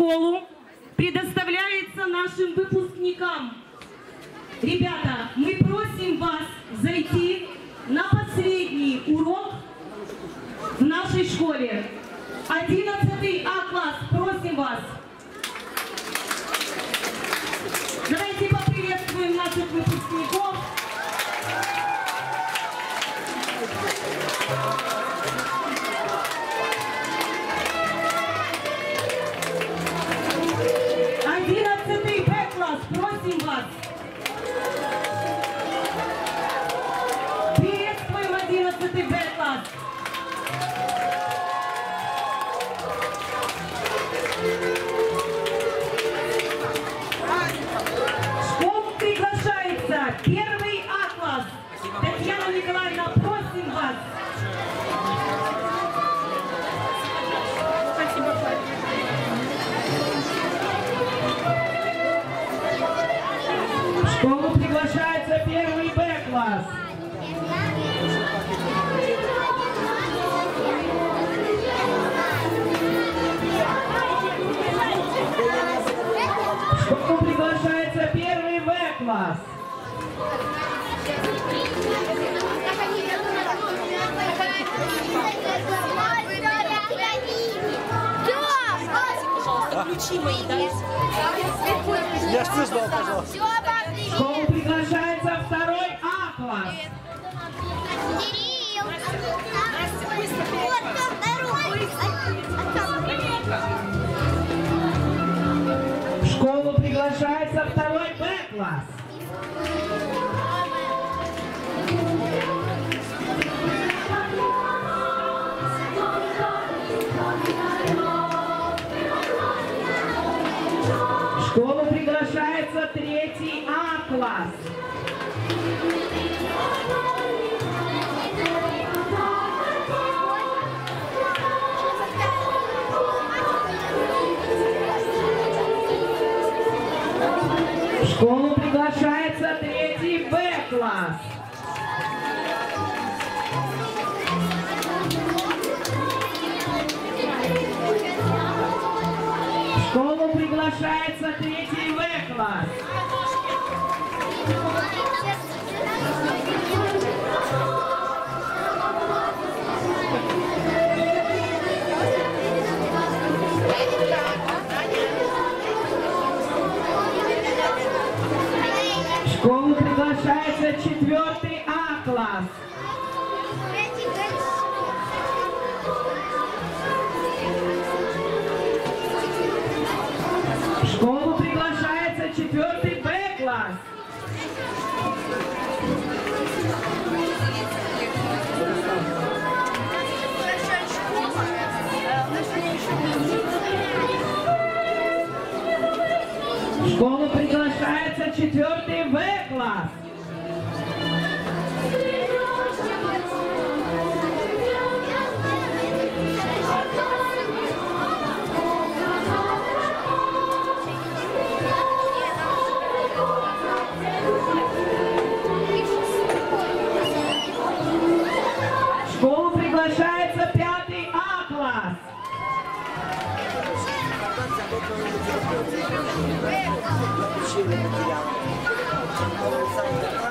школу предоставляется нашим выпускникам. Ребята, мы просим вас зайти на последний урок в нашей школе. 11 А класс, просим вас. Давайте поприветствуем наших выпускников. Просим вас. Приветствуем 11 Б-класс. В школу приглашается 1 А-класс. Татьяна Николаевна, просим вас. В школу приглашается 1 Б-класс. В школу приглашается 1 В-класс. Ключи мои, да? Я что ждал, пожалуйста. В школу приглашается 2 А-класс. В школу приглашается 2 Б-класс. В школу приглашается 3 А-класс. В школу приглашается 3 Б-класс. В школу приглашается 3 В-класс. В школу приглашается 4 А-класс. В школу приглашается 4 Б-класс. В школу приглашается 4 В-класс. В школу приглашается 5 А-класс. Ключи